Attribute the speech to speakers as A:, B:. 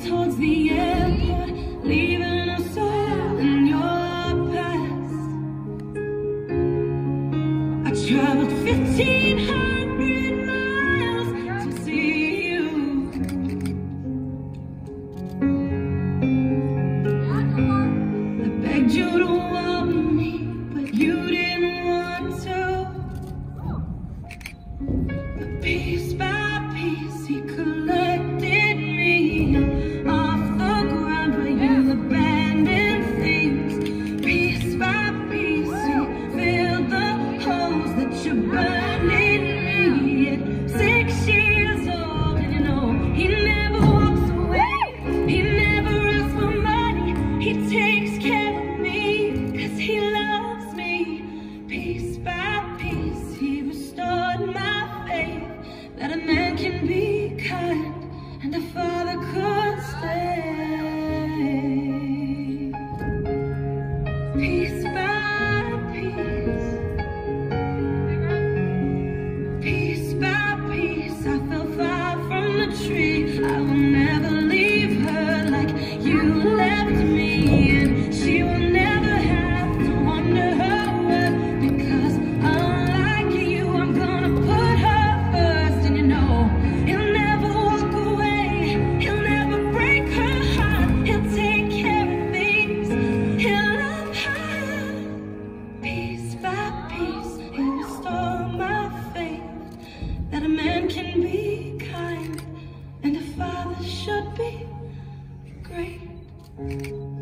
A: towards the airport, leaving us all in your past. I traveled 1,500 miles to see you. I begged you to want me, but you didn't want to. But piece by piece, he collected me off the ground where you abandoned things. Piece by piece, he filled the holes that you burned in me at 6 years old. And you know, he never walks away, he never asks for money, he takes care of me, 'cause he loves me. Piece by piece, he restored my faith that a man can be kind and a father could stay. Piece by piece, piece by piece, I fell far from the tree. I will never leave her like you left me, and she will never have to wonder her worth, because unlike you, I'm gonna put her first. And you know, he'll never walk away, he'll never break her heart, he'll take care of things, he'll love her. Piece by piece, he'll restore my faith that a man can be kind and a father should be great.